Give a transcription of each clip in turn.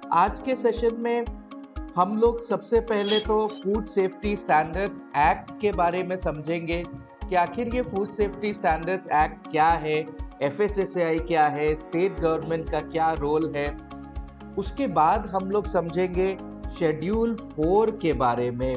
आज के सेशन में हम लोग सबसे पहले तो फूड सेफ्टी स्टैंडर्ड्स एक्ट के बारे में समझेंगे कि आखिर ये फूड सेफ्टी स्टैंडर्ड्स एक्ट क्या है, एफएसएसएआई क्या है, स्टेट गवर्नमेंट का क्या रोल है। उसके बाद हम लोग समझेंगे शेड्यूल 4 के बारे में।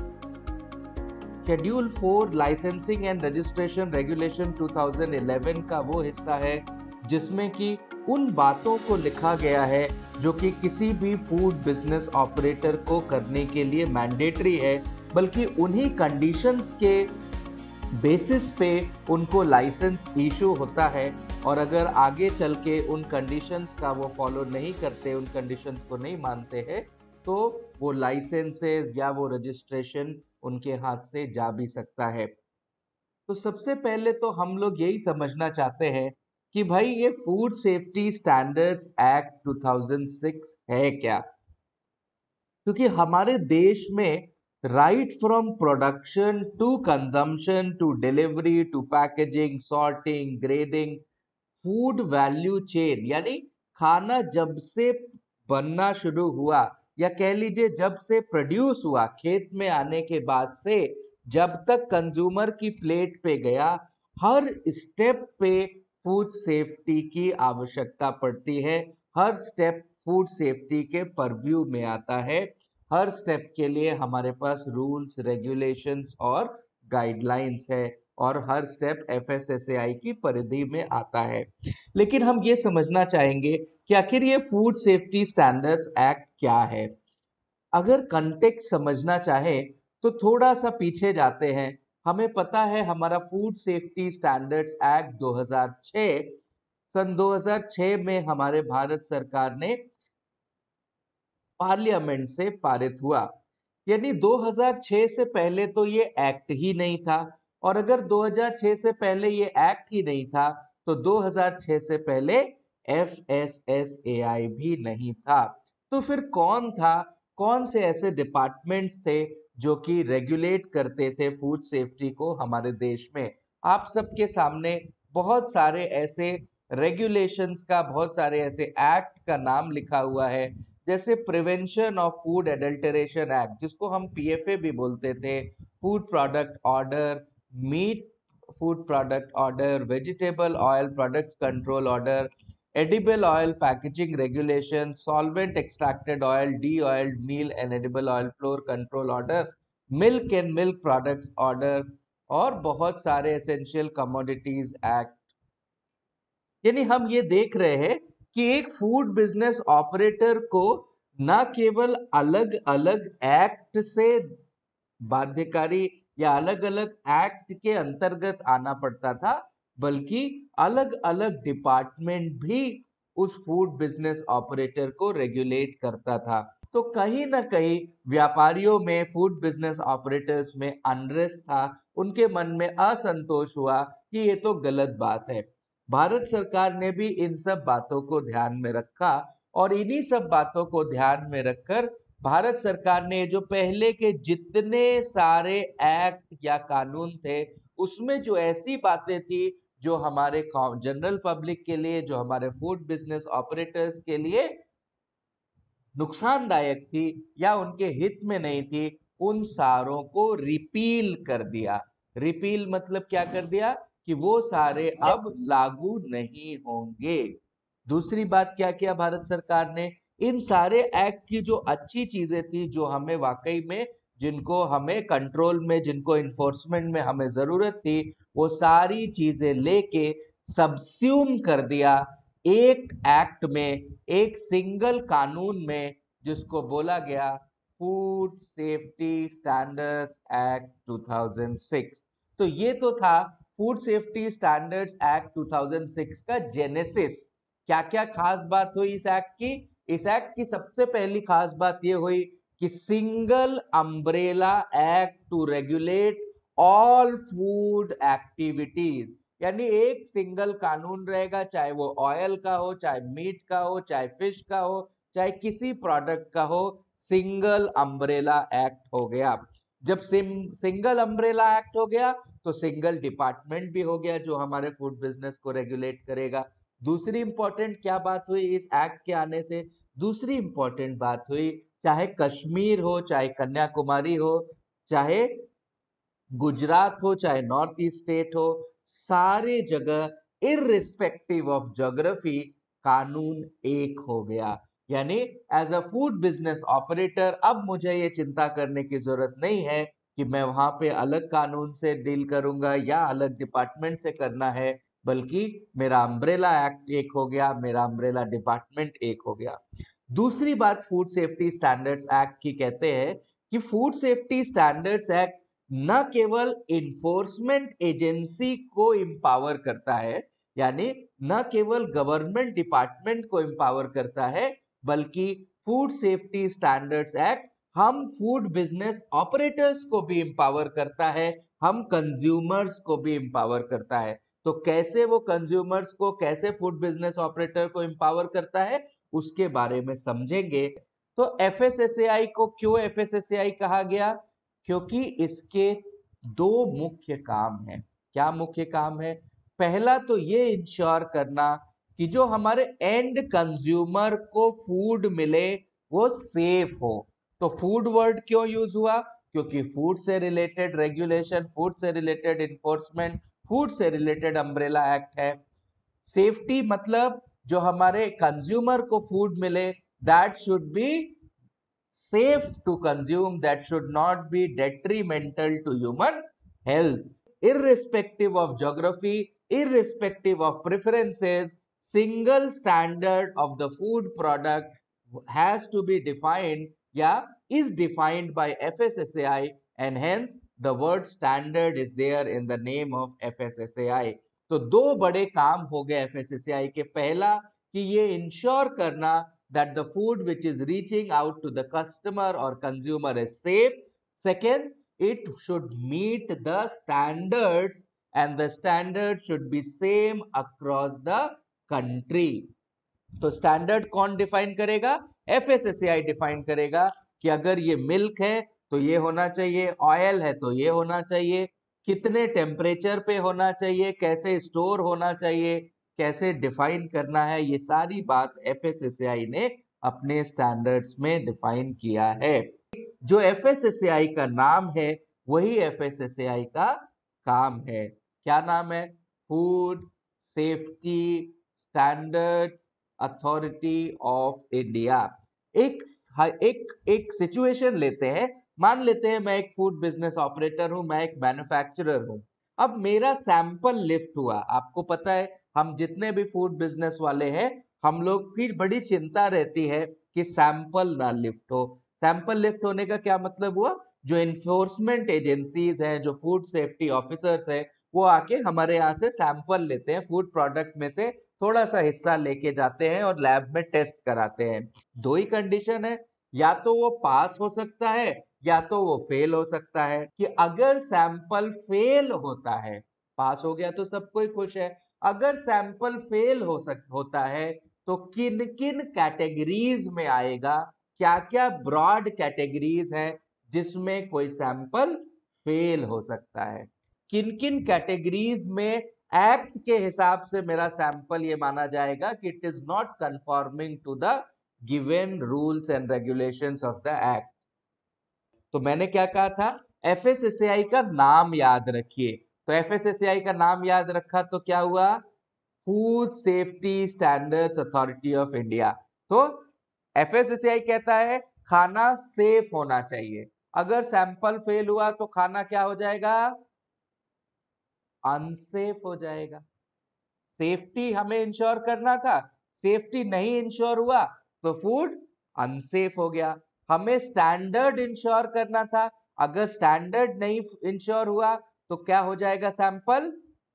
Schedule 4 licensing and registration regulation 2011 का वो हिस्सा है जिसमें कि उन बातों को लिखा गया है जो कि किसी भी फूड बिजनेस ऑपरेटर को करने के लिए मैंडेटरी है, बल्कि उन्हीं कंडीशंस के बेसिस पे उनको लाइसेंस इशू होता है। और अगर आगे चल के उन कंडीशंस का वो फॉलो नहीं करते, उन कंडीशंस को नहीं मानते हैं, तो वो लाइसेंसेस या वो रजिस्ट्रेशन उनके हाथ से जा भी सकता है। तो सबसे पहले तो हम लोग यही समझना चाहते हैं कि भाई ये फूड सेफ्टी स्टैंडर्ड्स एक्ट 2006 है क्या। क्योंकि हमारे देश में right from production to consumption to delivery to packaging, sorting, grading, food value chain, यानी खाना जब से बनना शुरू हुआ या कह लीजिए जब से प्रोड्यूस हुआ खेत में आने के बाद से जब तक कंज्यूमर की प्लेट पे गया, हर स्टेप पे फूड सेफ्टी की आवश्यकता पड़ती है। हर स्टेप फूड सेफ्टी के परव्यू में आता है। हर स्टेप के लिए हमारे पास रूल्स, रेगुलेशंस और गाइडलाइंस है और हर स्टेप एफएसएसएआई की परिधि में आता है। लेकिन हम ये समझना चाहेंगे कि आखिर ये फूड सेफ्टी स्टैंडर्ड्स एक्ट क्या है। अगर कंटेक्स्ट समझना चाहें तो थोड़ा सा पीछे जाते हैं। हमें पता है हमारा फूड सेफ्टी स्टैंडर्ड्स एक्ट 2006 सन 2006 में हमारे भारत सरकार ने पार्लियामेंट से पारित हुआ। यानी 2006 से पहले तो ये एक्ट ही नहीं था, और अगर 2006 से पहले ये एक्ट ही नहीं था तो 2006 से पहले एफएसएसएआई भी नहीं था। तो फिर कौन था, कौन से ऐसे डिपार्टमेंट्स थे जो कि रेगुलेट करते थे फूड सेफ्टी को हमारे देश में। आप सबके सामने बहुत सारे ऐसे रेगुलेशंस का, बहुत सारे ऐसे एक्ट का नाम लिखा हुआ है, जैसे prevention of food adulteration act जिसको हम पीएफए भी बोलते थे, food product order, meat food product order, vegetable oil products control order, edible oil packaging regulation, solvent extracted oil, de oiled meal and edible oil flour control order, milk and milk products order, और बहुत सारे essential commodities act. यानी हम ये देख रहे हैं कि एक फूड बिजनेस ऑपरेटर को न केवल अलग अलग एक्ट से बाध्यकारी या अलग अलग एक्ट के अंतर्गत आना पड़ता था, बल्कि अलग अलग डिपार्टमेंट भी उस फूड बिजनेस ऑपरेटर को रेगुलेट करता था। तो कहीं ना कहीं व्यापारियों में, फूड बिजनेस ऑपरेटर्स में अनरेस्ट था, उनके मन में असंतोष हुआ कि ये तो गलत बात है। भारत सरकार ने भी इन सब बातों को ध्यान में रखा और इन्हीं सब बातों को ध्यान में रखकर भारत सरकार ने जो पहले के जितने सारे एक्ट या कानून थे उसमें जो ऐसी बातें थी जो हमारे जनरल पब्लिक के लिए, जो हमारे फूड बिजनेस ऑपरेटर्स के लिए नुकसानदायक थी या उनके हित में नहीं थी, उन सारों को रिपील कर दिया। रिपील मतलब क्या कर दिया कि वो सारे अब लागू नहीं होंगे। दूसरी बात क्या किया भारत सरकार ने, इन सारे एक्ट की जो अच्छी चीजें थी, जो हमें वाकई में, जिनको हमें कंट्रोल में, जिनको इन्फोर्समेंट में हमें जरूरत थी, वो सारी चीजें लेके सबस्यूम कर दिया एक एक्ट में, एक सिंगल कानून में, जिसको बोला गया फूड सेफ्टी स्टैंडर्ड्स एक्ट 2006। तो ये तो था फूड सेफ्टी स्टैंडर्ड्स एक्ट 2006 का जेनेसिस। क्या क्या खास बात हुई इस एक्ट की? इस एक्ट की सबसे पहली खास बात यह हुई कि single umbrella act to regulate all food activities. यानी एक सिंगल कानून रहेगा, चाहे वो ऑयल का हो, चाहे मीट का हो, चाहे फिश का हो, चाहे किसी प्रोडक्ट का हो। सिंगल अम्ब्रेला एक्ट हो गया। जब सिंगल अम्ब्रेला एक्ट हो गया तो सिंगल डिपार्टमेंट भी हो गया जो हमारे फूड बिजनेस को रेगुलेट करेगा। दूसरी इंपॉर्टेंट क्या बात हुई इस एक्ट के आने से? दूसरी इंपॉर्टेंट बात हुई, चाहे कश्मीर हो, चाहे कन्याकुमारी हो, चाहे गुजरात हो, चाहे नॉर्थ ईस्ट स्टेट हो, सारे जगह इररिस्पेक्टिव ऑफ ज्योग्राफी कानून एक हो गया। यानी as a food business operator अब मुझे ये चिंता करने की जरूरत नहीं है कि मैं वहां पे अलग कानून से डील करूंगा या अलग डिपार्टमेंट से करना है, बल्कि मेरा अम्ब्रेला एक्ट एक हो गया, मेरा अम्ब्रेला डिपार्टमेंट एक हो गया। दूसरी बात फूड सेफ्टी स्टैंडर्ड्स एक्ट की कहते हैं कि फूड सेफ्टी स्टैंडर्ड्स एक्ट न केवल इन्फोर्समेंट एजेंसी को इंपावर करता है, यानी न केवल गवर्नमेंट डिपार्टमेंट को इंपावर करता है, बल्कि फूड सेफ्टी स्टैंडर्ड्स एक्ट हम फूड बिजनेस ऑपरेटर्स को भी इंपावर करता है, हम कंज्यूमर्स को भी इंपावर करता है। तो कैसे वो कंज्यूमर्स को, कैसे फूड बिजनेस ऑपरेटर को इंपावर करता है, उसके बारे में समझेंगे। तो एफएसएसएआई को क्यों एफएसएसएआई कहा गया? क्योंकि इसके दो मुख्य काम हैं। क्या मुख्य काम है? पहला तो ये इंश्योर करना कि जो हमारे एंड कंज्यूमर को फूड मिले वो सेफ हो। तो फूड वर्ड क्यों यूज हुआ? क्योंकि फूड से रिलेटेड रेगुलेशन, फूड से रिलेटेड इन्फोर्समेंट, फूड से रिलेटेड अम्ब्रेला एक्ट है। सेफ्टी मतलब जो हमारे कंज्यूमर को फूड मिले, that should be safe to consume, that should not be detrimental to human health. Irrespective of geography, irrespective of preferences, single standard of the food product has to be defined, yeah, is defined by FSSAI, and hence the word standard is there in the name of FSSAI. तो दो बड़े काम हो गए FSSAI के। पहला कि ये इंश्योर करना that the food which is reaching out to the customer or consumer is safe. Second, it should meet the standards, and the standard should be same across the country. तो standard कौन define करेगा? FSSAI define करेगा कि अगर ये milk है तो ये होना चाहिए, ऑयल है तो ये होना चाहिए, कितने टेम्परेचर पे होना चाहिए, कैसे स्टोर होना चाहिए, कैसे डिफाइन करना है, ये सारी बात एफएसएसएआई ने अपने स्टैंडर्ड्स में डिफाइन किया है। जो एफएसएसएआई का नाम है वही एफएसएसएआई का काम है। क्या नाम है? Food safety standards authority of India. एक एक सिचुएशन लेते हैं। मान लेते हैं मैं एक फूड बिजनेस ऑपरेटर हूं, मैं एक मैन्युफैक्चरर हूं। अब मेरा सैंपल लिफ्ट हुआ। आपको पता है हम जितने भी फूड बिजनेस वाले हैं, हम लोग की बड़ी चिंता रहती है कि सैंपल ना लिफ्ट हो। सैंपल लिफ्ट होने का क्या मतलब हुआ? जो इन्फोर्समेंट एजेंसीज हैं, जो फूड सेफ्टी ऑफिसर्स हैं, वो आके हमारे यहाँ से सैंपल लेते हैं, फूड प्रोडक्ट में से थोड़ा सा हिस्सा लेके जाते हैं और लैब में टेस्ट कराते हैं। दो ही कंडीशन है, या तो वो पास हो सकता है या तो वो फेल हो सकता है। कि अगर सैंपल फेल होता है, पास हो गया तो सब कोई खुश है, अगर सैंपल फेल होता है तो किन किन कैटेगरीज में आएगा, क्या क्या ब्रॉड कैटेगरीज हैं जिसमें कोई सैंपल फेल हो सकता है, किन किन कैटेगरीज में एक्ट के हिसाब से मेरा सैंपल ये माना जाएगा कि it is not conforming to the given rules and regulations of the act. तो मैंने क्या कहा था? एफएसएसएआई का नाम याद रखिए। तो एफएसएसएआई का नाम याद रखा तो क्या हुआ? Food safety standards authority of India. तो एफएसएसएआई कहता है खाना सेफ होना चाहिए। अगर सैंपल फेल हुआ तो खाना क्या हो जाएगा? अनसेफ हो जाएगा। सेफ्टी हमें इंश्योर करना था, सेफ्टी नहीं इंश्योर हुआ तो फूड अनसेफ हो गया। हमें स्टैंडर्ड इंश्योर करना था, अगर स्टैंडर्ड नहीं इंश्योर हुआ तो क्या हो जाएगा? सैंपल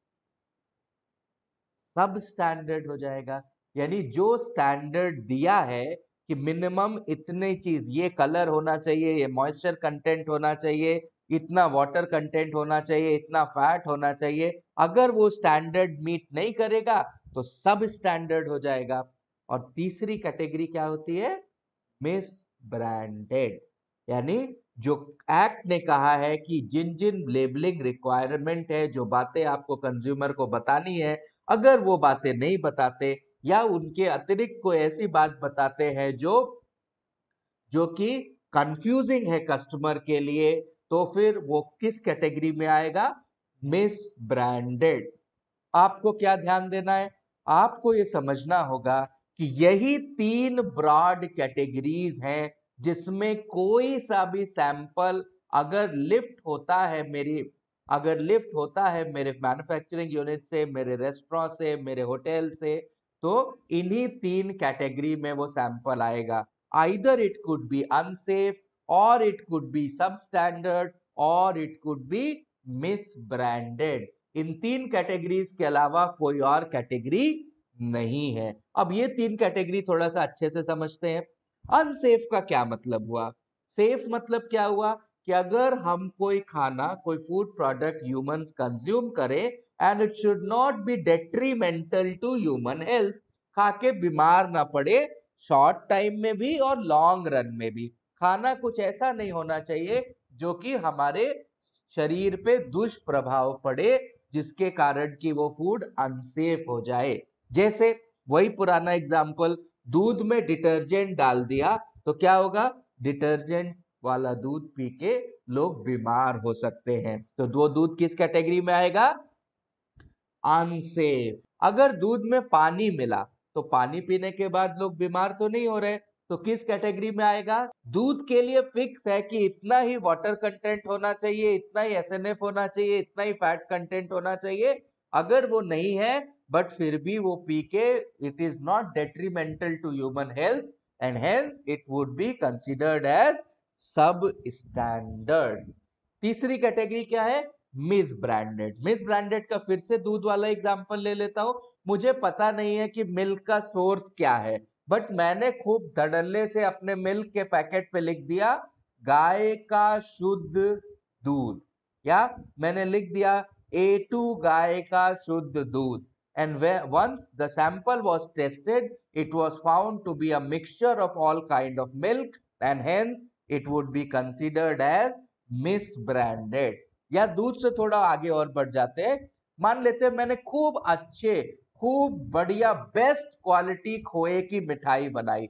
सब स्टैंडर्ड हो जाएगा। यानी जो स्टैंडर्ड दिया है कि मिनिमम इतनी चीज, ये कलर होना चाहिए, ये मॉइस्चर कंटेंट होना चाहिए, इतना वाटर कंटेंट होना चाहिए, इतना फैट होना चाहिए, अगर वो स्टैंडर्ड मीट नहीं करेगा तो सब स्टैंडर्ड हो जाएगा। और तीसरी कैटेगरी क्या होती है? Misbranded. यानी जो एक्ट ने कहा है कि जिन जिन लेबलिंग रिक्वायरमेंट है, जो बातें आपको कंज्यूमर को बतानी है, अगर वो बातें नहीं बताते या उनके अतिरिक्त कोई ऐसी बात बताते हैं जो कि कंफ्यूजिंग है कस्टमर के लिए, तो फिर वो किस कैटेगरी में आएगा? Misbranded. आपको क्या ध्यान देना है? आपको ये समझना होगा कि यही 3 ब्रॉड कैटेगरीज हैं जिसमें कोई सा भी सैंपल अगर लिफ्ट होता है मेरे मैन्युफैक्चरिंग यूनिट से, मेरे रेस्टोरेंट से, मेरे होटल से, तो इन्हीं 3 कैटेगरी में वो सैंपल आएगा। Either it could be unsafe, और इट कुड बी सबस्टैंडर्ड, और it could be misbranded. इन 3 कैटेगरीज के अलावा कोई और कैटेगरी नहीं है। अब ये 3 कैटेगरी थोड़ा सा अच्छे से समझते हैं। अनसेफ का क्या मतलब हुआ? सेफ मतलब क्या हुआ कि अगर हम कोई खाना, कोई फूड प्रोडक्ट ह्यूमंस कंज्यूम करें and it should not be detrimental to human health, खा के बीमार ना पड़े शॉर्ट टाइम में भी और लॉन्ग रन में भी। खाना कुछ ऐसा नहीं होना चाहिए जो कि हमारे शरीर पे दुष्प्रभाव पड़े, जिसके कारण कि वो फूड अनसेफ हो जाए। जैसे वही पुराना एग्जाम्पल, दूध में डिटर्जेंट डाल दिया तो क्या होगा? डिटर्जेंट वाला दूध पी के लोग बीमार हो सकते हैं। तो वो दूध किस कैटेगरी में आएगा? अनसेफ। अगर दूध में पानी मिला तो पानी पीने के बाद लोग बीमार तो नहीं हो रहे, तो किस कैटेगरी में आएगा? दूध के लिए फिक्स है कि इतना ही वाटर कंटेंट होना चाहिए, इतना ही एसएनएफ होना चाहिए, इतना ही फैट कंटेंट होना चाहिए। अगर वो नहीं है बट फिर भी वो पी के, it is not detrimental to human health and hence it would be considered as substandard. तीसरी कैटेगरी क्या है? Miss branded. मिस ब्रांडेड का फिर से दूध वाला एग्जांपल ले लेता हूं। मुझे पता नहीं है कि मिल्क का सोर्स क्या है, बट मैंने खूब धड़ल्ले से अपने मिल्क के पैकेट पे लिख दिया गाय का शुद्ध दूध, या मैंने लिख दिया A2 गाय का शुद्ध दूध, and once the sample was tested it was found to be a mixture of all kind of milk and hence it would be considered as misbranded। या दूध से थोड़ा आगे और बढ़ जाते हैं, मान लेते हैं मैंने खूब बढ़िया बेस्ट क्वालिटी खोए की मिठाई बनाई,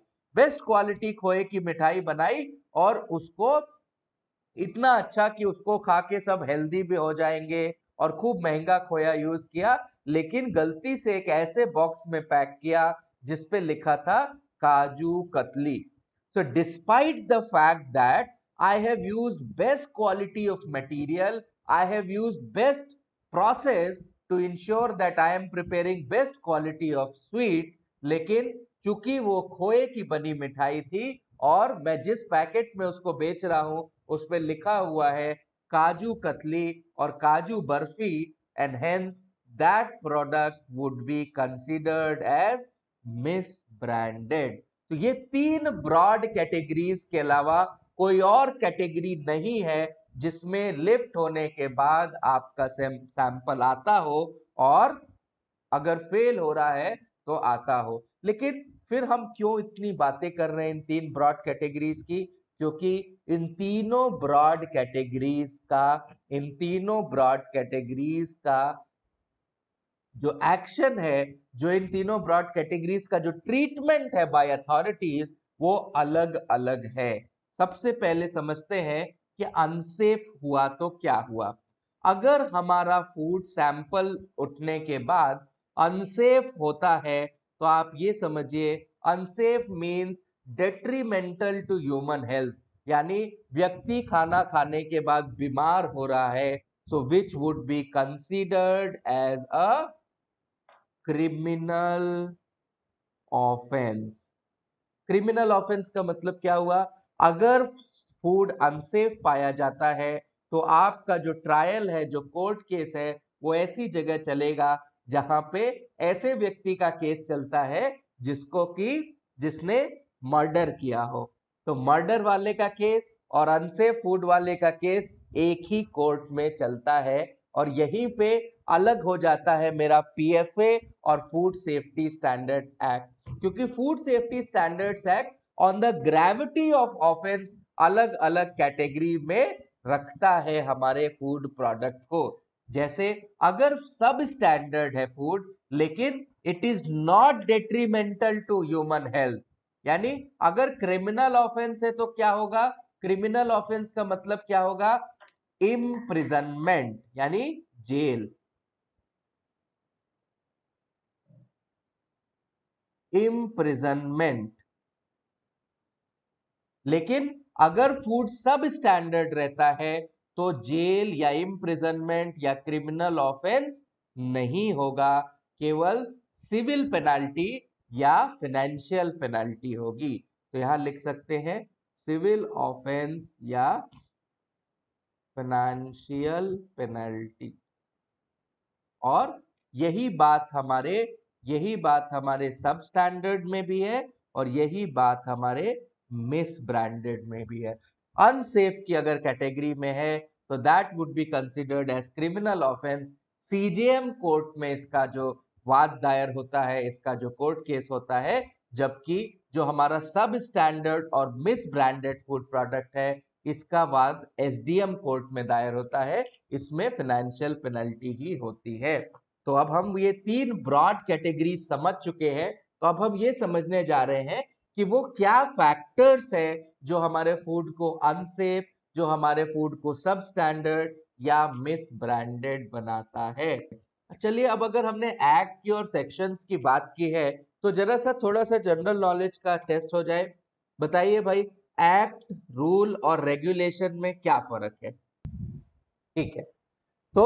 और उसको इतना अच्छा कि उसको खा के सब हेल्दी भी हो जाएंगे, और खूब महंगा खोया यूज किया, लेकिन गलती से एक ऐसे बॉक्स में पैक किया जिसपे लिखा था kaju katli. So despite the fact that I have used best quality of material, I have used best process to ensure that I am preparing best quality of sweet, लेकिन चूंकि वो खोए की बनी मिठाई थी और मैं जिस पैकेट में उसको बेच रहा हूं उस पे लिखा हुआ है काजू कतली और kaju barfi, and hence that product would be considered as misbranded. तो ये 3 ब्रॉड कैटेगरीज के अलावा कोई और कैटेगरी नहीं है जिसमें लिफ्ट होने के बाद आपका सैंपल आता हो, और अगर फेल हो रहा है तो आता हो। लेकिन फिर हम क्यों इतनी बातें कर रहे हैं इन 3 ब्रॉड कैटेगरीज की? क्योंकि इन तीनों ब्रॉड कैटेगरीज का जो एक्शन है, जो इन तीनों ब्रॉड कैटेगरीज का जो ट्रीटमेंट है बाय अथॉरिटीज, वो अलग अलग है। सबसे पहले समझते हैं कि अनसेफ हुआ तो क्या हुआ। अगर हमारा फूड सैंपल उठने के बाद अनसेफ होता है तो आप ये समझिए unsafe means detrimental to human health, यानी व्यक्ति खाना खाने के बाद बीमार हो रहा है, so which would be considered as a criminal offence. Criminal offence का मतलब क्या हुआ? अगर फूड अनसेफ पाया जाता है तो आपका जो ट्रायल है, जो कोर्ट केस है, वो ऐसी जगह चलेगा जहां पे ऐसे व्यक्ति का केस चलता है जिसने मर्डर किया हो। तो मर्डर वाले का केस और अनसेफ फूड वाले का केस एक ही कोर्ट में चलता है, और यहीं पे अलग हो जाता है मेरा पीएफए और फूड सेफ्टी स्टैंडर्ड्स एक्ट, क्योंकि food safety standards act on the gravity of offence अलग अलग कैटेगरी में रखता है हमारे फूड प्रोडक्ट को। जैसे अगर सब स्टैंडर्ड है फूड, लेकिन it is not detrimental to human health. यानी अगर क्रिमिनल ऑफेंस है तो क्या होगा? क्रिमिनल ऑफेंस का मतलब क्या होगा? इम्प्रिजनमेंट, यानी जेल। इम्प्रिजनमेंट। लेकिन अगर फूड सब स्टैंडर्ड रहता है तो जेल या इम्प्रिजनमेंट या क्रिमिनल ऑफेंस नहीं होगा, केवल सिविल पेनाल्टी या फाइनेंशियल पेनाल्टी होगी। तो यहां लिख सकते हैं सिविल ऑफेंस या फाइनेंशियल पेनल्टी। और यही बात हमारे सब स्टैंडर्ड में भी है और यही बात हमारे मिस ब्रांडेड में भी है। अनसेफ की अगर कैटेगरी में है तो that would be considered as criminal offence. CJM court में इसका जो वाद दायर होता है, इसका जो कोर्ट केस होता है, जबकि जो हमारा सब स्टैंडर्ड और मिस ब्रांडेड फूड प्रोडक्ट है, इसका वाद एसडीएम कोर्ट में दायर होता है, इसमें फाइनेंशियल पेनल्टी ही होती है। तो अब हम ये तीन ब्रॉड कैटेगरी समझ चुके हैं, तो अब हम ये समझने जा रहे हैं कि वो क्या फैक्टर्स है जो हमारे फूड को अनसेफ, जो हमारे फूड को सब स्टैंडर्ड या मिस ब्रांडेड बनाता है। चलिए, अब अगर हमने एक्ट की और सेक्शंस की बात की है तो जरा सा थोड़ा सा जनरल नॉलेज का टेस्ट हो जाए। बताइए भाई, एक्ट, रूल और रेगुलेशन में क्या फर्क है? ठीक है, तो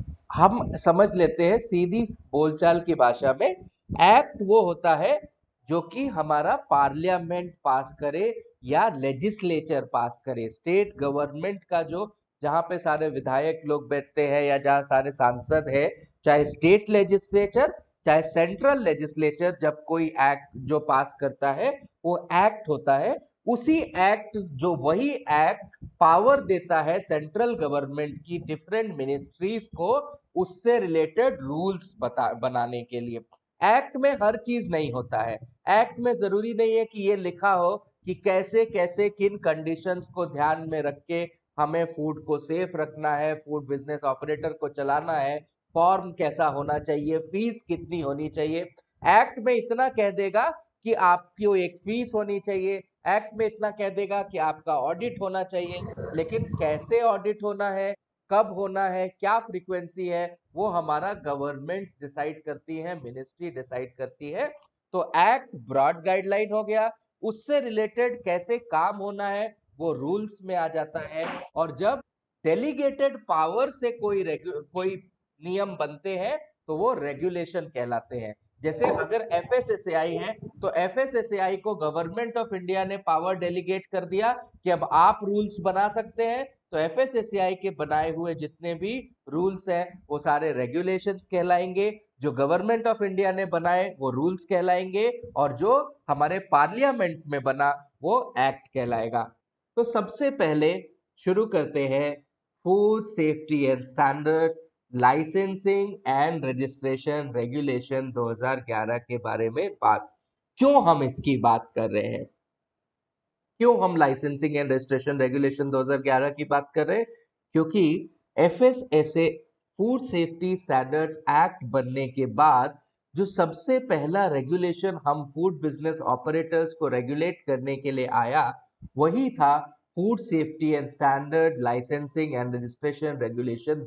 हम समझ लेते हैं सीधी बोलचाल की भाषा में। एक्ट वो होता है जो कि हमारा पार्लियामेंट पास करे या लेजिस्लेचर पास करे, स्टेट गवर्नमेंट का जो, जहां पे सारे विधायक लोग बैठते हैं या जहां सारे सांसद है, चाहे स्टेट लेजिस्लेचर चाहे सेंट्रल लेजिस्लेचर, जब कोई एक्ट जो पास करता है वो एक्ट होता है। उसी एक्ट, जो वही एक्ट पावर देता है सेंट्रल गवर्नमेंट की डिफरेंट मिनिस्ट्रीज को उससे रिलेटेड रूल्स बनाने के लिए। एक्ट में हर चीज नहीं होता है। एक्ट में जरूरी नहीं है कि ये लिखा हो कि कैसे कैसे किन कंडीशंस को ध्यान में रख के हमें फूड को सेफ रखना है, फूड बिजनेस ऑपरेटर को चलाना है, फॉर्म कैसा होना चाहिए, फीस कितनी होनी चाहिए। एक्ट में इतना कह देगा कि आपकी एक फीस होनी चाहिए, एक्ट में इतना कह देगा कि आपका ऑडिट होना चाहिए, लेकिन कैसे ऑडिट होना है, कब होना है, क्या फ्रीक्वेंसी है, वो हमारा गवर्नमेंट डिसाइड करती है, मिनिस्ट्री डिसाइड करती है। तो एक्ट ब्रॉड गाइडलाइन हो गया, उससे रिलेटेड कैसे काम होना है वो रूल्स में आ जाता है। और जब डेलीगेटेड पावर से कोई नियम बनते हैं तो वो रेगुलेशन कहलाते हैं। जैसे अगर एफएसएसएआई है तो एफएसएसएआई को गवर्नमेंट ऑफ इंडिया ने पावर डेलीगेट कर दिया कि अब आप रूल्स बना सकते हैं, तो एफएसएसएआई के बनाए हुए जितने भी रूल्स हैं वो सारे रेगुलेशंस कहलाएंगे। जो गवर्नमेंट ऑफ इंडिया ने बनाए वो रूल्स कहलाएंगे और जो हमारे पार्लियामेंट में बना वो एक्ट कहलाएगा। तो सबसे पहले शुरू करते हैं food safety and standards licensing and registration regulation 2011 के बारे में बात। क्यों हम इसकी बात कर रहे हैं? क्यों हम लाइसेंसिंग एंड रजिस्ट्रेशन रेगुलेशन 2011 की बात कर रहे हैं? क्योंकि FSSA food safety standards act बनने के बाद जो सबसे पहला रेगुलेशन हम फूड बिजनेस ऑपरेटर्स को रेगुलेट करने के लिए आया, वही था food safety and standard licensing and registration regulation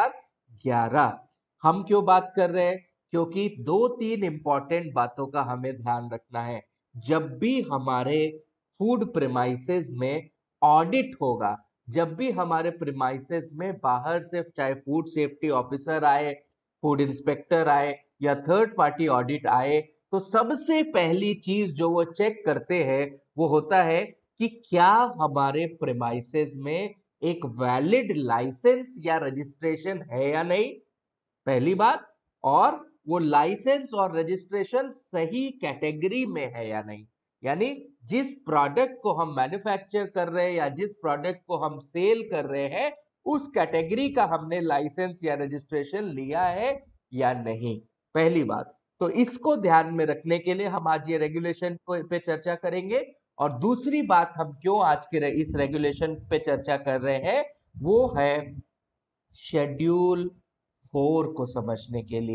2011। हम क्यों बात कर रहे हैं? क्योंकि दो तीन इंपॉर्टेंट बातों का हमें ध्यान रखना है। जब भी हमारे फूड प्रेमाइसेस में ऑडिट होगा, जब भी हमारे प्रेमाइसेस में बाहर से चाहे फूड सेफ्टी ऑफिसर आए, फूड इंस्पेक्टर आए या थर्ड पार्टी ऑडिट आए, तो सबसे पहली चीज जो वो चेक करते हैं वो होता है कि क्या हमारे प्रेमाइसेस में एक वैलिड लाइसेंस या रजिस्ट्रेशन है या नहीं, पहली बात। और वो लाइसेंस और रजिस्ट्रेशन सही कैटेगरी में है या नहीं, यानी जिस प्रोडक्ट को हम मैन्युफैक्चर कर रहे हैं या जिस प्रोडक्ट को हम सेल कर रहे हैं उस कैटेगरी का हमने लाइसेंस या रजिस्ट्रेशन लिया है या नहीं, पहली बात। तो इसको ध्यान में रखने के लिए हम आज ये रेगुलेशन को पे चर्चा करेंगे। और दूसरी बात हम क्यों आज के इस रेगुलेशन पे चर्चा कर रहे हैं वो है शेड्यूल 4 को समझने के लिए।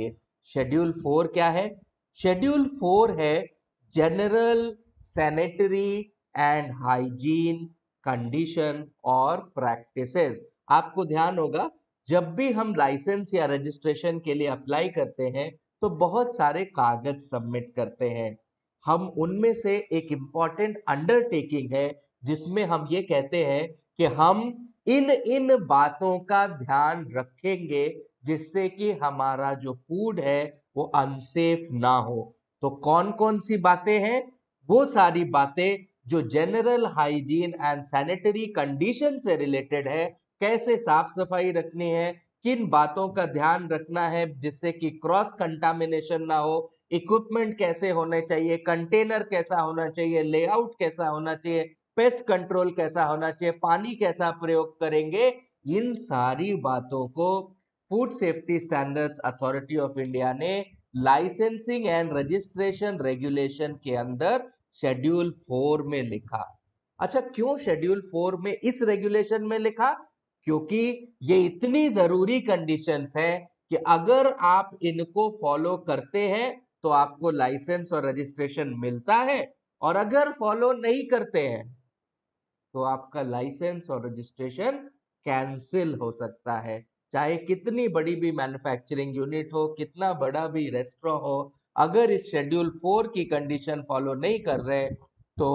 शेड्यूल 4 क्या है? शेड्यूल 4 है general sanitary and hygiene condition और प्रैक्टिसेस। आपको ध्यान होगा जब भी हम लाइसेंस या रजिस्ट्रेशन के लिए अप्लाई करते हैं तो बहुत सारे कागज सबमिट करते हैं। हम उनमें से एक इंपॉर्टेंट अंडरटेकिंग है जिसमें हम ये कहते हैं कि हम इन इन बातों का ध्यान रखेंगे जिससे कि हमारा जो फूड है वो अनसेफ ना हो। तो कौन कौन सी बातें हैं? वो सारी बातें जो general hygiene and sanitary condition से रिलेटेड है, कैसे साफ सफाई रखनी है, किन बातों का ध्यान रखना है जिससे कि क्रॉस कंटामिनेशन ना हो, इक्विपमेंट कैसे होने चाहिए, कंटेनर कैसा होना चाहिए, लेआउट कैसा होना चाहिए, पेस्ट कंट्रोल कैसा होना चाहिए, पानी कैसा प्रयोग करेंगे, इन सारी बातों को food safety standards authority of India ने लाइसेंसिंग एंड रजिस्ट्रेशन रेगुलेशन के अंदर शेड्यूल 4 में लिखा। अच्छा, क्यों शेड्यूल 4 में इस रेगुलेशन में लिखा? क्योंकि ये इतनी जरूरी कंडीशंस हैं कि अगर आप इनको फॉलो करते हैं तो आपको लाइसेंस और रजिस्ट्रेशन मिलता है, और अगर फॉलो नहीं करते हैं तो आपका लाइसेंस और रजिस्ट्रेशन कैंसिल हो सकता है। चाहे कितनी बड़ी भी मैन्युफैक्चरिंग यूनिट हो, कितना बड़ा भी रेस्टोरेंट हो, अगर इस शेड्यूल 4 की कंडीशन फॉलो नहीं कर रहे तो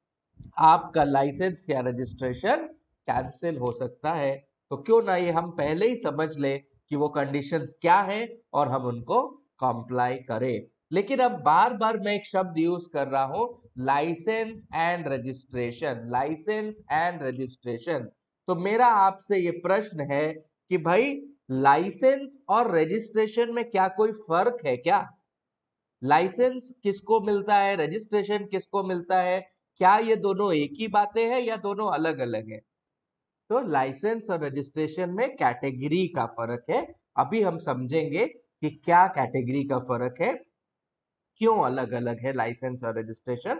आपका लाइसेंस या रजिस्ट्रेशन कैंसिल हो सकता है। तो क्यों ना ये हम पहले ही समझ ले कि वो कंडीशंस क्या है और हम उनको कंप्लाई करें। लेकिन अब बार बार मैं एक शब्द यूज कर रहा हूं, licence and registration, licence and registration. तो मेरा आपसे ये प्रश्न है कि भाई लाइसेंस और रजिस्ट्रेशन में क्या कोई फर्क है क्या? लाइसेंस किसको मिलता है, रजिस्ट्रेशन किसको मिलता है? क्या ये दोनों एक ही बातें हैं या दोनों अलग अलग है? तो लाइसेंस और रजिस्ट्रेशन में कैटेगरी का फर्क है। अभी हम समझेंगे कि क्या कैटेगरी का फर्क है, क्यों अलग अलग है लाइसेंस और registration.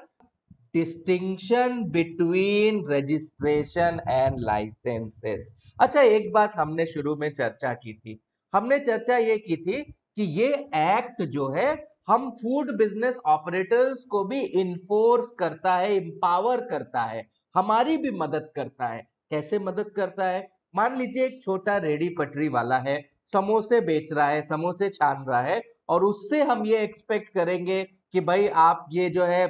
Distinction between registration and licences. अच्छा, एक बात हमने शुरू में चर्चा की थी, हमने चर्चा ये की थी कि ये एक्ट जो है हम फूड बिजनेस ऑपरेटर्स को भी इन्फोर्स करता है, इंपावर करता है, हमारी भी मदद करता है। कैसे मदद करता है? मान लीजिए एक छोटा रेडी पटरी वाला है, समोसे बेच रहा है, समोसे छान रहा है, और उससे हम ये एक्सपेक्ट करेंगे कि भाई आप ये जो है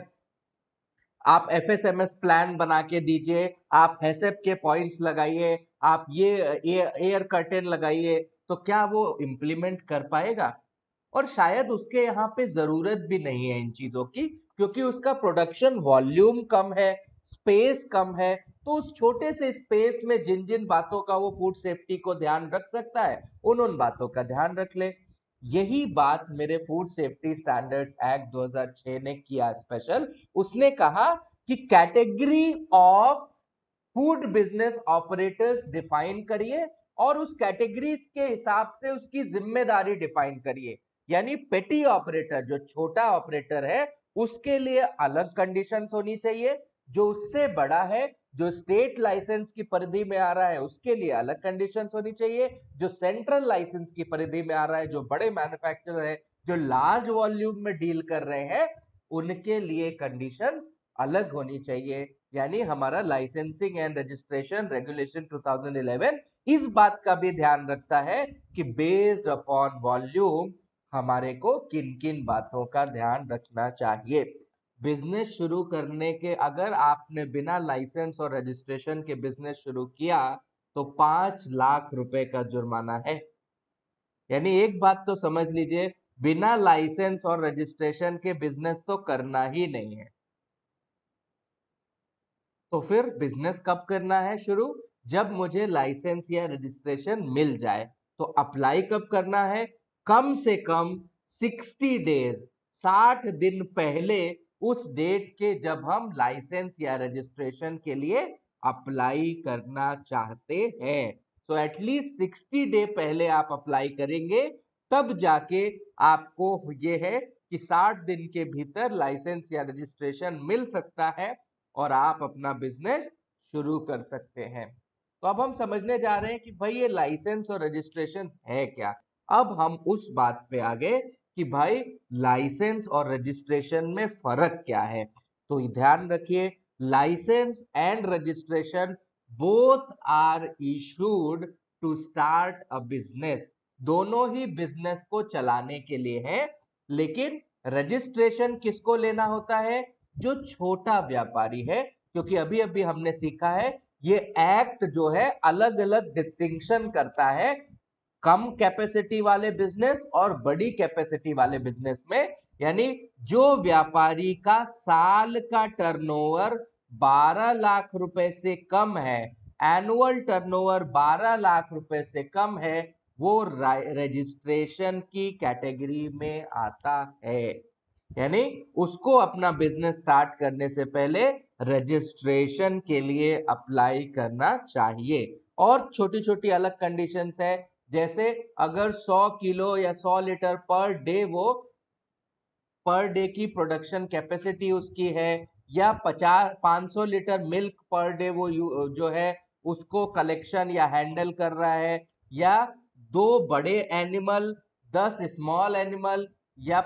आप एफएसएमएस प्लान बना के दीजिए, आप हैसेप के पॉइंट्स लगाइए, आप ये एयर कर्टेन लगाइए, तो क्या वो इम्प्लीमेंट कर पाएगा? और शायद उसके यहाँ पे जरूरत भी नहीं है इन चीजों की, क्योंकि उसका प्रोडक्शन वॉल्यूम कम है, स्पेस कम है। तो उस छोटे से स्पेस में जिन जिन बातों का वो फूड सेफ्टी को ध्यान रख सकता है, उन उन बातों का ध्यान रख ले। यही बात मेरे फूड सेफ्टी स्टैंडर्ड्स एक्ट 2006 ने किया स्पेशल। उसने कहा कि category of food business operators define करिए और उस कैटेगरीज के हिसाब से उसकी जिम्मेदारी डिफाइन करिए। यानी पेटी ऑपरेटर, जो छोटा ऑपरेटर है, उसके लिए अलग कंडीशंस होनी चाहिए, जो उससे बड़ा है, जो स्टेट लाइसेंस की परिधि में आ रहा है, उसके लिए अलग कंडीशंस होनी चाहिए, जो सेंट्रल लाइसेंस की परिधि में आ रहा है, जो बड़े मैन्युफैक्चरर है, जो लार्ज वॉल्यूम में डील कर रहे हैं, उनके लिए कंडीशंस अलग होनी चाहिए। यानी हमारा लाइसेंसिंग एंड रजिस्ट्रेशन रेगुलेशन 2011 इस बात का भी ध्यान रखता है कि बेस्ड अपॉन वॉल्यूम हमारे को किन किन बातों का ध्यान रखना चाहिए। बिजनेस शुरू करने के, अगर आपने बिना लाइसेंस और रजिस्ट्रेशन के बिजनेस शुरू किया तो 5 लाख रुपए का जुर्माना है। यानी एक बात तो समझ लीजिए, बिना लाइसेंस और रजिस्ट्रेशन के बिजनेस तो करना ही नहीं है। तो फिर बिजनेस कब करना है शुरू? जब मुझे लाइसेंस या रजिस्ट्रेशन मिल जाए। तो अप्लाई कब करना है? कम से कम 60 डेज, 60 दिन पहले उस डेट के जब हम लाइसेंस या रजिस्ट्रेशन के लिए अप्लाई करना चाहते हैं। तो एटलीस्ट 60 डे पहले आप अप्लाई करेंगे, तब जाके आपको ये है कि 60 दिन के भीतर लाइसेंस या रजिस्ट्रेशन मिल सकता है और आप अपना बिजनेस शुरू कर सकते हैं। तो अब हम समझने जा रहे हैं कि भाई ये लाइसेंस और रजिस्ट्रेशन है क्या। अब हम उस बात पे आ गए कि भाई लाइसेंस और रजिस्ट्रेशन में फर्क क्या है। तो ध्यान रखिए, licence and registration both are issued to start a business. दोनों ही बिजनेस को चलाने के लिए है, लेकिन रजिस्ट्रेशन किसको लेना होता है? जो छोटा व्यापारी है, क्योंकि अभी अभी हमने सीखा है ये एक्ट जो है अलग अलग डिस्टिंक्शन करता है कम कैपेसिटी वाले बिजनेस और बड़ी कैपेसिटी वाले बिजनेस में। यानी जो व्यापारी का साल का टर्नओवर 12 लाख रुपए से कम है, एनुअल टर्नओवर 12 लाख रुपए से कम है, वो रजिस्ट्रेशन की कैटेगरी में आता है। यानी उसको अपना बिजनेस स्टार्ट करने से पहले रजिस्ट्रेशन के लिए अप्लाई करना चाहिए। और छोटी छोटी अलग कंडीशंस है, जैसे अगर 100 किलो या 100 लीटर पर डे वो पर डे की प्रोडक्शन कैपेसिटी उसकी है, या 500 लीटर मिल्क पर डे वो जो है उसको कलेक्शन या हैंडल कर रहा है, या 2 बड़े एनिमल, 10 स्मॉल एनिमल, या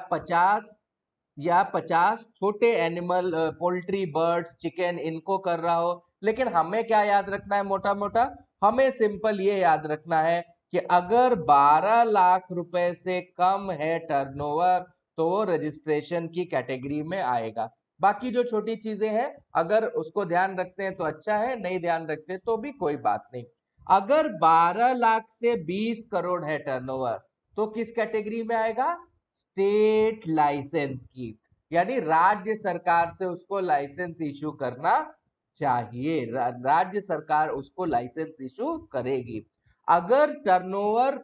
50 छोटे एनिमल, पोल्ट्री, बर्ड्स, चिकन, इनको कर रहा हो। लेकिन हमें क्या याद रखना है? मोटा मोटा हमें सिंपल ये याद रखना है कि अगर 12 लाख रुपए से कम है टर्नओवर तो वो रजिस्ट्रेशन की कैटेगरी में आएगा। बाकी जो छोटी चीजें हैं अगर उसको ध्यान रखते हैं तो अच्छा है, नहीं ध्यान रखते तो भी कोई बात नहीं। अगर 12 लाख से 20 करोड़ है टर्नओवर तो किस कैटेगरी में आएगा? स्टेट लाइसेंस की। यानी राज्य सरकार से उसको लाइसेंस इशू करना चाहिए, राज्य सरकार उसको लाइसेंस इशू करेगी। अगर टर्नओवर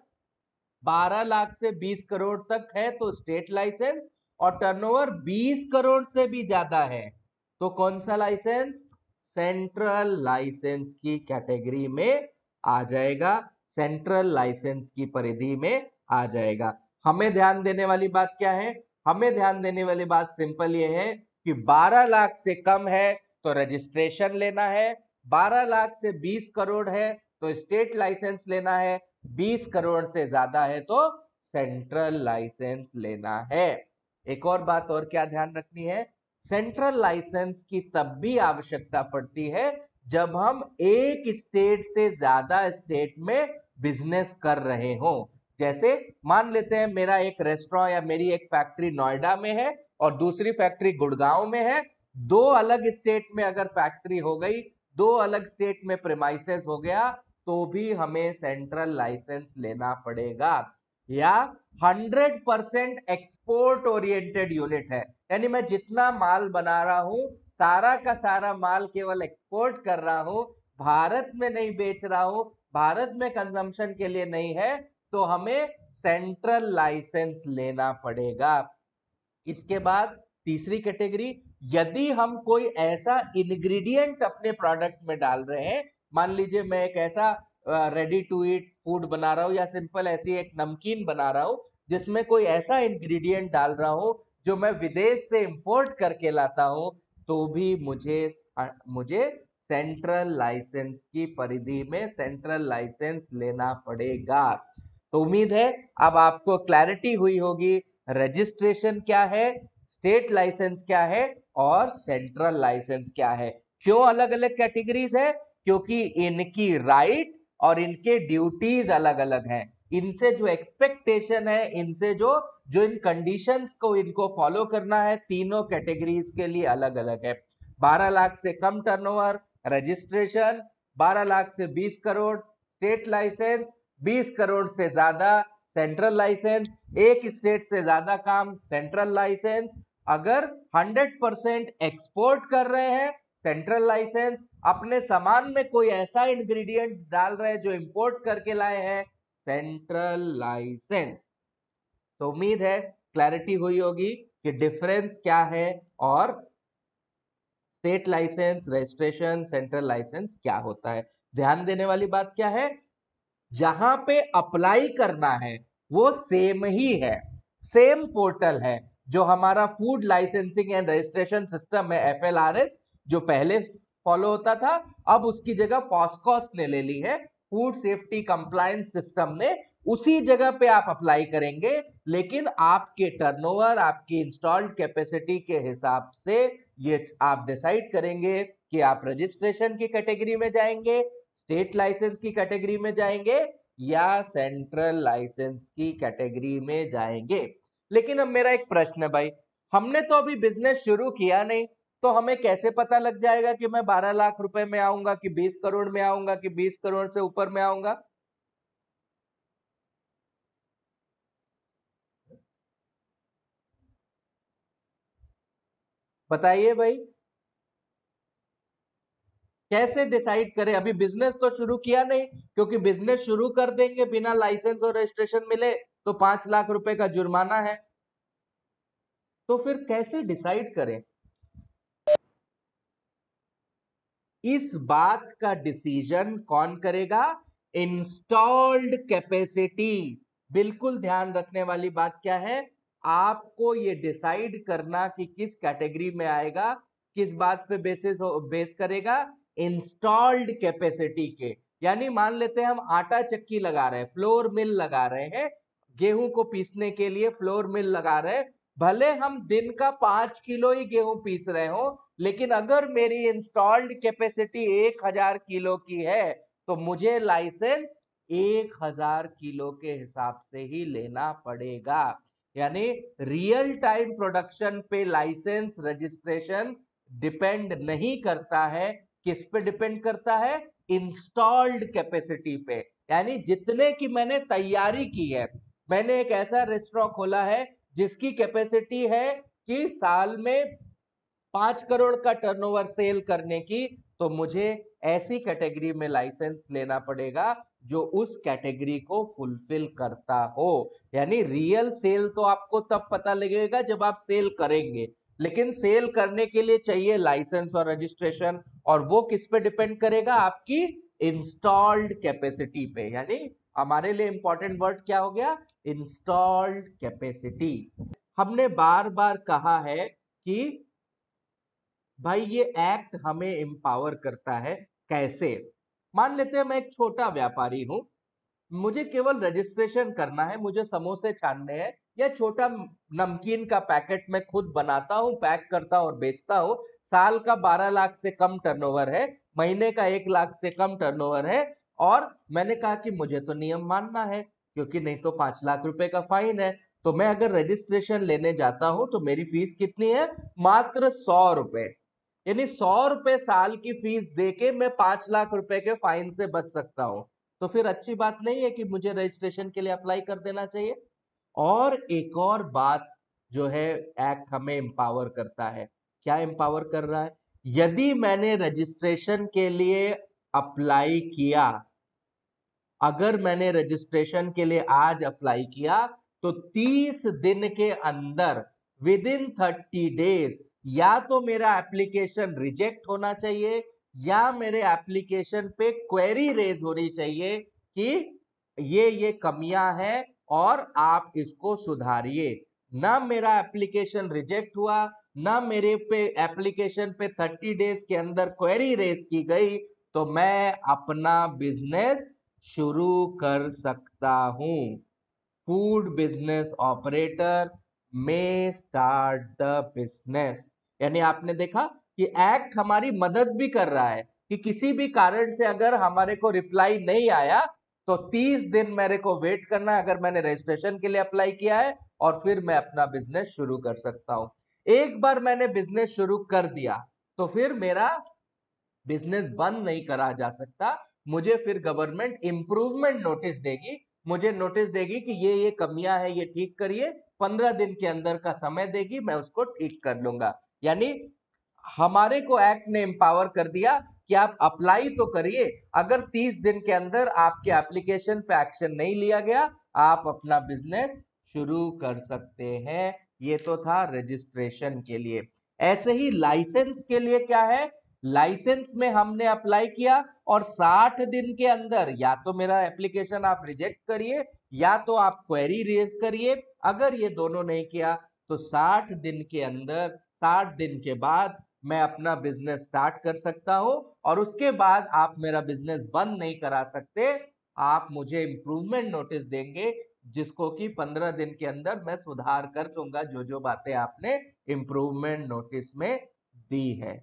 12 लाख से 20 करोड़ तक है तो स्टेट लाइसेंस, और टर्नओवर 20 करोड़ से भी ज्यादा है तो कौन सा लाइसेंस? सेंट्रल लाइसेंस की कैटेगरी में आ जाएगा, सेंट्रल लाइसेंस की परिधि में आ जाएगा। हमें ध्यान देने वाली बात क्या है? हमें ध्यान देने वाली बात सिंपल ये है कि 12 लाख से कम है तो रजिस्ट्रेशन लेना है, 12 लाख से 20 करोड़ है तो स्टेट लाइसेंस लेना है, 20 करोड़ से ज्यादा है तो सेंट्रल लाइसेंस लेना है। एक और बात और क्या ध्यान रखनी है? सेंट्रल लाइसेंस की तब भी आवश्यकता पड़ती है जब हम एक स्टेट से ज्यादा स्टेट में बिजनेस कर रहे हो। जैसे मान लेते हैं मेरा एक रेस्टोरेंट या मेरी एक फैक्ट्री नोएडा में है और दूसरी फैक्ट्री गुड़गांव में है। दो अलग स्टेट में अगर फैक्ट्री हो गई, दो अलग स्टेट में प्रेमाइसेस हो गया, तो भी हमें सेंट्रल लाइसेंस लेना पड़ेगा। या 100% एक्सपोर्ट ओरिएंटेड यूनिट है, यानी मैं जितना माल बना रहा हूं सारा का सारा माल केवल एक्सपोर्ट कर रहा हूं, भारत में नहीं बेच रहा हूं, भारत में कंजम्पशन के लिए नहीं है, तो हमें सेंट्रल लाइसेंस लेना पड़ेगा। इसके बाद तीसरी कैटेगरी, यदि हम कोई ऐसा इंग्रेडिएंट अपने प्रोडक्ट में डाल रहे हैं, मान लीजिए मैं एक ऐसा रेडी टू ईट फूड बना रहा हूं या सिंपल ऐसी एक नमकीन बना रहा हूं जिसमें कोई ऐसा इंग्रेडिएंट डाल रहा हूं जो मैं विदेश से इंपोर्ट करके लाता हूं, तो भी मुझे सेंट्रल लाइसेंस की परिधि में सेंट्रल लाइसेंस लेना पड़ेगा। तो उम्मीद है अब आपको क्लैरिटी हुई होगी रजिस्ट्रेशन क्या है, स्टेट लाइसेंस क्या है और सेंट्रल लाइसेंस क्या है। क्यों अलग अलग कैटेगरीज है? क्योंकि इनकी राइट और इनके ड्यूटीज अलग अलग हैं। इनसे जो एक्सपेक्टेशन है, इनसे जो जो इन कंडीशंस को इनको फॉलो करना है, तीनों कैटेगरीज के लिए अलग अलग है। 12 लाख से कम टर्नओवर रजिस्ट्रेशन, 12 लाख से 20 करोड़ स्टेट लाइसेंस, 20 करोड़ से ज्यादा सेंट्रल लाइसेंस, एक स्टेट से ज्यादा काम सेंट्रल लाइसेंस। अगर 100% एक्सपोर्ट कर रहे हैं सेंट्रल लाइसेंस, अपने सामान में कोई ऐसा इंग्रेडिएंट डाल रहे हैं जो इंपोर्ट करके लाए हैं, सेंट्रल लाइसेंस। तो उम्मीद है क्लैरिटी हुई होगी कि डिफरेंस क्या है और state licence, registration, central licence क्या होता है। ध्यान देने वाली बात क्या है? जहां पे अप्लाई करना है वो सेम ही है, सेम पोर्टल है। जो हमारा food licensing and registration system है FLRS, जो पहले फॉलो होता था, अब उसकी जगह फॉस्कॉस ने ले ली है, फूड सेफ्टी कंप्लायंस सिस्टम ने उसी जगह पे आप अप्लाई करेंगे, लेकिन आपके टर्नओवर, आपकी इंस्टॉल्ड कैपेसिटी के हिसाब से ये आप डिसाइड करेंगे कि आप रजिस्ट्रेशन की कैटेगरी में जाएंगे, स्टेट लाइसेंस की कैटेगरी में जाएंगे या सेंट्रल लाइसेंस की कैटेगरी में जाएंगे। लेकिन अब मेरा एक प्रश्न है भाई, हमने तो अभी बिजनेस शुरू किया नहीं, तो हमें कैसे पता लग जाएगा कि मैं 12 लाख रुपए में आऊंगा कि 20 करोड़ में आऊंगा कि 20 करोड़ से ऊपर में आऊंगा? बताइए भाई, कैसे डिसाइड करें? अभी बिजनेस तो शुरू किया नहीं, क्योंकि बिजनेस शुरू कर देंगे बिना लाइसेंस और रजिस्ट्रेशन मिले तो 5 लाख रुपए का जुर्माना है। तो फिर कैसे डिसाइड करें? इस बात का डिसीजन कौन करेगा? Installed capacity. बिल्कुल ध्यान रखने वाली बात क्या है, आपको ये डिसाइड करना कि किस कैटेगरी में आएगा, किस बात पे बेस करेगा? इंस्टॉल्ड कैपेसिटी के। यानी मान लेते हैं हम आटा चक्की लगा रहे हैं, फ्लोर मिल लगा रहे हैं, गेहूं को पीसने के लिए फ्लोर मिल लगा रहे हैं। भले हम दिन का 5 किलो ही गेहूं पीस रहे हो, लेकिन अगर मेरी इंस्टॉल्ड कैपेसिटी 1000 किलो की है तो मुझे लाइसेंस 1000 किलो के हिसाब से ही लेना पड़ेगा। यानी रियल टाइम प्रोडक्शन पे लाइसेंस रजिस्ट्रेशन डिपेंड नहीं करता है। किस पे डिपेंड करता है? इंस्टॉल्ड कैपेसिटी पे। यानी जितने की मैंने तैयारी की है, मैंने एक ऐसा रेस्टोरेंट खोला है जिसकी कैपेसिटी है कि साल में 5 करोड़ का टर्नओवर सेल करने की, तो मुझे ऐसी कैटेगरी में लाइसेंस लेना पड़ेगा जो उस कैटेगरी को फुलफिल करता हो। यानी रियल सेल तो आपको तब पता लगेगा जब आप सेल करेंगे, लेकिन सेल करने के लिए चाहिए लाइसेंस और रजिस्ट्रेशन, और वो किस पे डिपेंड करेगा? आपकी इंस्टॉल्ड कैपेसिटी पे। यानी हमारे लिए इंपॉर्टेंट वर्ड क्या हो गया? Installed capacity. हमने बार बार कहा है कि भाई ये एक्ट हमें एम्पावर करता है। कैसे? मान लेते हैं मैं एक छोटा व्यापारी हूं, मुझे केवल रजिस्ट्रेशन करना है, मुझे समोसे छानने हैं या छोटा नमकीन का पैकेट मैं खुद बनाता हूं, पैक करता हूं और बेचता हूं। साल का 12 लाख से कम टर्नओवर है, महीने का 1 लाख से कम टर्नओवर है, और मैंने कहा कि मुझे तो नियम मानना है, क्योंकि नहीं तो 5 लाख रुपए का फाइन है। तो मैं अगर रजिस्ट्रेशन लेने जाता हूं तो मेरी फीस कितनी है? मात्र 100 रुपए। यानी 100 रुपए साल की फीस देके मैं 5 लाख रुपए के फाइन से बच सकता हूं। तो फिर अच्छी बात नहीं है कि मुझे रजिस्ट्रेशन के लिए अप्लाई कर देना चाहिए? और एक और बात जो है, एक्ट हमें एम्पावर करता है। क्या एम्पावर कर रहा है? यदि मैंने रजिस्ट्रेशन के लिए अप्लाई किया, अगर मैंने रजिस्ट्रेशन के लिए आज अप्लाई किया, तो 30 दिन के अंदर, विद इन 30 डेज, या तो मेरा एप्लीकेशन रिजेक्ट होना चाहिए या मेरे एप्लीकेशन पे क्वेरी रेज होनी चाहिए कि ये कमियां हैं और आप इसको सुधारिए। ना मेरा एप्लीकेशन रिजेक्ट हुआ, ना मेरे पे एप्लीकेशन पे 30 डेज के अंदर क्वेरी रेज की गई, तो मैं अपना बिजनेस शुरू कर सकता हूं। फूड बिजनेस ऑपरेटर में स्टार्ट द बिजनेस। यानी आपने देखा कि एक्ट हमारी मदद भी कर रहा है कि किसी भी कारण से अगर हमारे को रिप्लाई नहीं आया तो 30 दिन मेरे को वेट करना है, अगर मैंने रजिस्ट्रेशन के लिए अप्लाई किया है, और फिर मैं अपना बिजनेस शुरू कर सकता हूं। एक बार मैंने बिजनेस शुरू कर दिया तो फिर मेरा बिजनेस बंद नहीं करा जा सकता। मुझे फिर गवर्नमेंट इंप्रूवमेंट नोटिस देगी, मुझे नोटिस देगी कि ये कमियां हैं, ये ठीक करिए। 15 दिन के अंदर का समय देगी, मैं उसको ठीक कर लूंगा। यानी हमारे को एक्ट ने एम्पावर कर दिया कि आप अप्लाई तो करिए, अगर 30 दिन के अंदर आपके एप्लीकेशन पे एक्शन नहीं लिया गया, आप अपना बिजनेस शुरू कर सकते हैं। ये तो था रजिस्ट्रेशन के लिए। ऐसे ही लाइसेंस के लिए क्या है? लाइसेंस में हमने अप्लाई किया और 60 दिन के अंदर या तो मेरा एप्लीकेशन आप रिजेक्ट करिए या तो आप क्वेरी रेज करिए। अगर ये दोनों नहीं किया तो 60 दिन के अंदर, 60 दिन के बाद मैं अपना बिजनेस स्टार्ट कर सकता हूं, और उसके बाद आप मेरा बिजनेस बंद नहीं करा सकते। आप मुझे इम्प्रूवमेंट नोटिस देंगे, जिसको कि 15 दिन के अंदर मैं सुधार कर दूंगा जो जो बातें आपने इम्प्रूवमेंट नोटिस में दी है।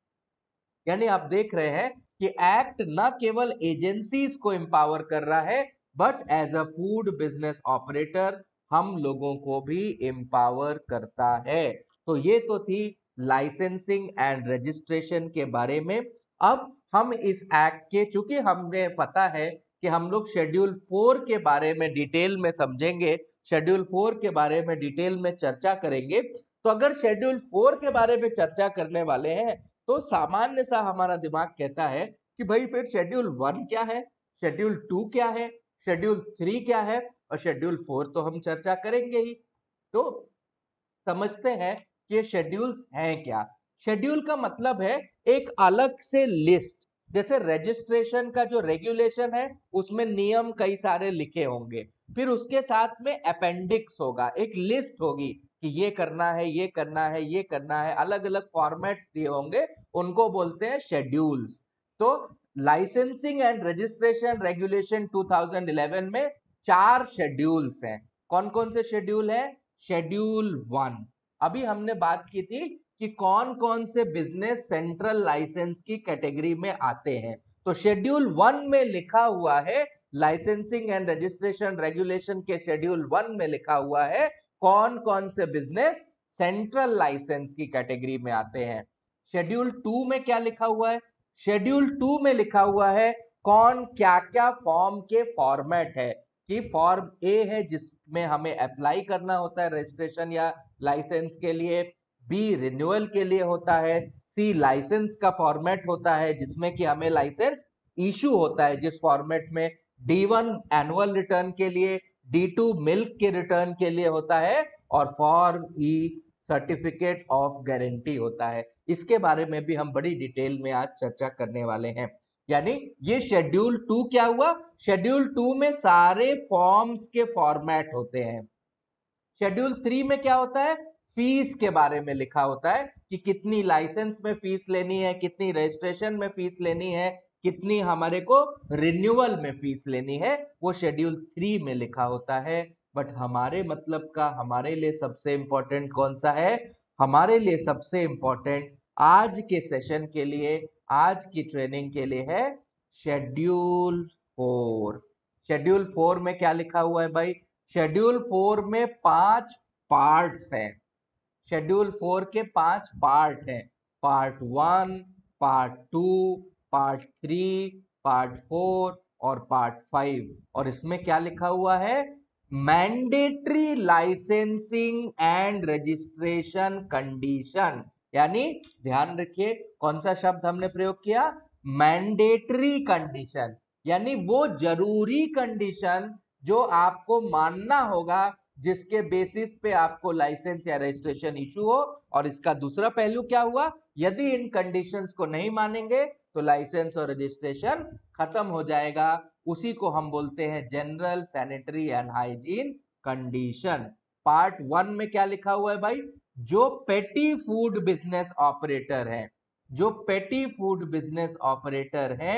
यानी आप देख रहे हैं कि एक्ट न केवल एजेंसीज को एम्पावर कर रहा है, but as a food business operator हम लोगों को भी एम्पावर करता है। तो ये तो थी लाइसेंसिंग एंड रजिस्ट्रेशन के बारे में। अब हम इस एक्ट के, चूंकि हमने पता है कि हम लोग शेड्यूल 4 के बारे में डिटेल में समझेंगे, शेड्यूल 4 के बारे में डिटेल में चर्चा करेंगे, तो अगर शेड्यूल 4 के बारे में चर्चा करने वाले हैं तो सामान्य सा हमारा दिमाग कहता है कि भाई फिर शेड्यूल 1 क्या है, शेड्यूल 2 क्या है, शेड्यूल 3 क्या है, और शेड्यूल 4 तो हम चर्चा करेंगे ही। तो समझते हैं कि शेड्यूल्स हैं क्या। शेड्यूल का मतलब है एक अलग से लिस्ट। जैसे रजिस्ट्रेशन का जो रेगुलेशन है उसमें नियम कई सारे लिखे होंगे, फिर उसके साथ में अपेंडिक्स होगा, एक लिस्ट होगी कि ये करना है, ये करना है, ये करना है, अलग अलग फॉर्मेट्स दिए होंगे, उनको बोलते हैं शेड्यूल्स। तो लाइसेंसिंग एंड रजिस्ट्रेशन रेगुलेशन 2011 में 4 शेड्यूल्स हैं। कौन कौन से शेड्यूल है? शेड्यूल 1, अभी हमने बात की थी कि कौन कौन से बिजनेस सेंट्रल लाइसेंस की कैटेगरी में आते हैं। तो शेड्यूल 1 में लिखा हुआ है, लाइसेंसिंग एंड रजिस्ट्रेशन रेगुलेशन के शेड्यूल 1 में लिखा हुआ है कौन कौन से बिजनेस सेंट्रल लाइसेंस की कैटेगरी में आते हैं। शेड्यूल 2 में क्या लिखा हुआ है? शेड्यूल 2 में लिखा हुआ है कौन क्या क्या फॉर्म के फॉर्मेट है, कि फॉर्म ए है जिसमें हमें अप्लाई करना होता है रजिस्ट्रेशन या लाइसेंस के लिए, बी रिन्यूअल के लिए होता है, सी लाइसेंस का फॉर्मेट होता है जिसमें कि हमें लाइसेंस इशू होता है जिस फॉर्मेट में, D1 एनुअल रिटर्न के लिए, D2 मिल्क के रिटर्न के लिए होता है, और form E certificate of guarantee होता है। इसके बारे में भी हम बड़ी डिटेल में आज चर्चा करने वाले हैं। यानी ये शेड्यूल 2 क्या हुआ? शेड्यूल 2 में सारे फॉर्म्स के फॉर्मेट होते हैं। शेड्यूल 3 में क्या होता है? फीस के बारे में लिखा होता है कि कितनी लाइसेंस में फीस लेनी है, कितनी रजिस्ट्रेशन में फीस लेनी है, कितनी हमारे को रिन्यूअल में फीस लेनी है, वो शेड्यूल 3 में लिखा होता है। बट हमारे मतलब का, हमारे लिए सबसे इंपॉर्टेंट कौन सा है? हमारे लिए सबसे इंपॉर्टेंट आज के सेशन के लिए, आज की ट्रेनिंग के लिए है शेड्यूल 4। शेड्यूल 4 में क्या लिखा हुआ है भाई? शेड्यूल 4 में 5 पार्ट्स हैं। शेड्यूल 4 के 5 पार्ट हैं, पार्ट 1, पार्ट 2, पार्ट 3, पार्ट 4 और पार्ट 5। और इसमें क्या लिखा हुआ है? Mandatory licensing and registration condition. यानी ध्यान रखिए कौन सा शब्द हमने प्रयोग किया? मैंडेटरी कंडीशन, यानी वो जरूरी कंडीशन जो आपको मानना होगा, जिसके बेसिस पे आपको लाइसेंस या रजिस्ट्रेशन इशू हो। और इसका दूसरा पहलू क्या हुआ? यदि इन कंडीशंस को नहीं मानेंगे तो लाइसेंस और रजिस्ट्रेशन खत्म हो जाएगा। उसी को हम बोलते हैं general sanitary and hygiene condition. Part 1 में क्या लिखा हुआ है भाई? जो पेटी फूड बिजनेस ऑपरेटर है, जो पेटी फूड बिजनेस ऑपरेटर है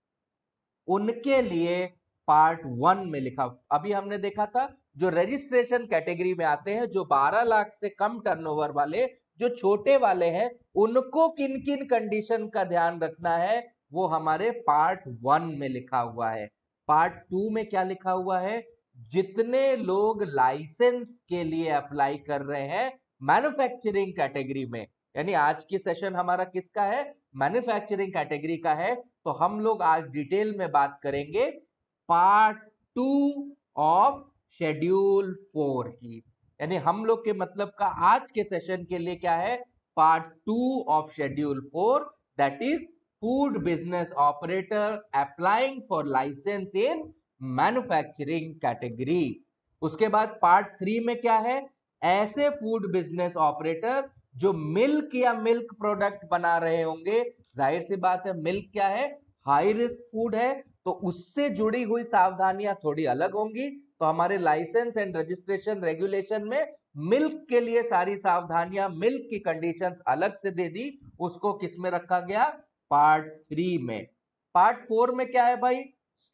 उनके लिए पार्ट 1 में लिखा। अभी हमने देखा था जो रजिस्ट्रेशन कैटेगरी में आते हैं, जो 12 लाख से कम टर्नओवर वाले, जो छोटे वाले हैं, उनको किन किन कंडीशन का ध्यान रखना है, वो हमारे पार्ट 1 में लिखा हुआ है। पार्ट 2 में क्या लिखा हुआ है? जितने लोग लाइसेंस के लिए अप्लाई कर रहे हैं मैन्युफैक्चरिंग कैटेगरी में, यानी आज की सेशन हमारा किसका है? मैन्युफैक्चरिंग कैटेगरी का है। तो हम लोग आज डिटेल में बात करेंगे पार्ट 2 ऑफ शेड्यूल 4 की। यानी हम लोग के मतलब का आज के सेशन के लिए क्या है? Part 2 of schedule 4, that is food business operator applying for licence in manufacturing category. उसके बाद पार्ट 3 में क्या है? ऐसे फूड बिजनेस ऑपरेटर जो मिल्क या मिल्क प्रोडक्ट बना रहे होंगे। जाहिर सी बात है, मिल्क क्या है? हाई रिस्क फूड है, तो उससे जुड़ी हुई सावधानियां थोड़ी अलग होंगी। तो हमारे लाइसेंस एंड रजिस्ट्रेशन रेगुलेशन में मिल्क के लिए सारी सावधानियां, मिल्क की कंडीशंस अलग से दे दी। उसको किस में रखा गया? पार्ट 3 में। पार्ट 4 में क्या है भाई?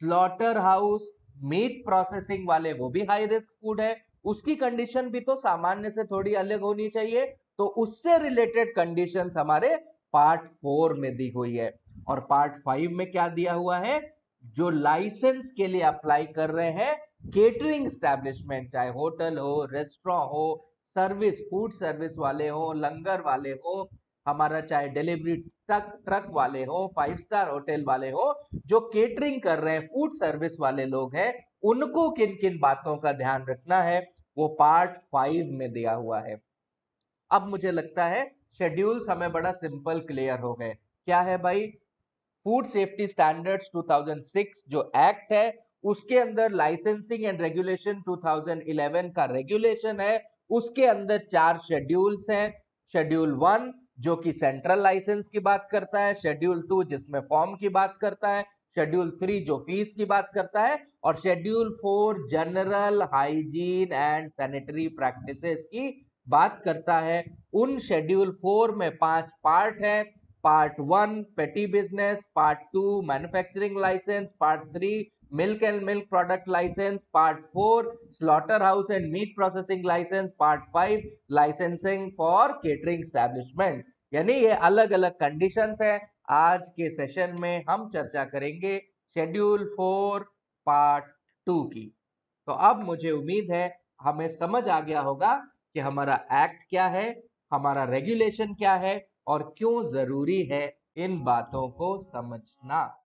स्लॉटर हाउस, मीट प्रोसेसिंग वाले वो भी हाई रिस्क फूड है, उसकी कंडीशन भी तो सामान्य से थोड़ी अलग होनी चाहिए। तो उससे रिलेटेड कंडीशंस हमारे पार्ट 4 में दी हुई है। और पार्ट 5 में क्या दिया हुआ है? जो लाइसेंस के लिए अप्लाई कर रहे हैं केटरिंग स्टैब्लिशमेंट, चाहे होटल हो, रेस्टोरेंट हो, सर्विस फूड सर्विस वाले हो, लंगर वाले हो, हमारा चाहे डिलीवरी ट्रक वाले हो, 5 स्टार होटल वाले हो, जो केटरिंग कर रहे हैं फूड सर्विस वाले लोग हैं, उनको किन किन बातों का ध्यान रखना है वो पार्ट 5 में दिया हुआ है। अब मुझे लगता है शेड्यूल्स हमें बड़ा सिंपल क्लियर हो गए। क्या है भाई? फूड सेफ्टी स्टैंडर्ड्स 2006 जो एक्ट है, उसके अंदर लाइसेंसिंग एंड रेगुलेशन 2011 का रेगुलेशन है, उसके अंदर 4 शेड्यूल्स हैं। शेड्यूल 1 जो कि सेंट्रल लाइसेंस की बात करता है, शेड्यूल 2 जिसमें फॉर्म की बात करता है, शेड्यूल 3 जो फीस की बात करता है, और schedule 4 general hygiene and sanitary practices की बात करता है। उन शेड्यूल 4 में 5 पार्ट है। Part 1 petty business, part 2 manufacturing licence, part 3 milk and milk product licence, part 4 slaughter house and meat processing licence, part 5 licensing for catering establishment. यानी ये अलग अलग कंडीशंस है। आज के सेशन में हम चर्चा करेंगे शेड्यूल 4 पार्ट 2 की। तो अब मुझे उम्मीद है हमें समझ आ गया होगा कि हमारा एक्ट क्या है, हमारा रेगुलेशन क्या है और क्यों जरूरी है इन बातों को समझना।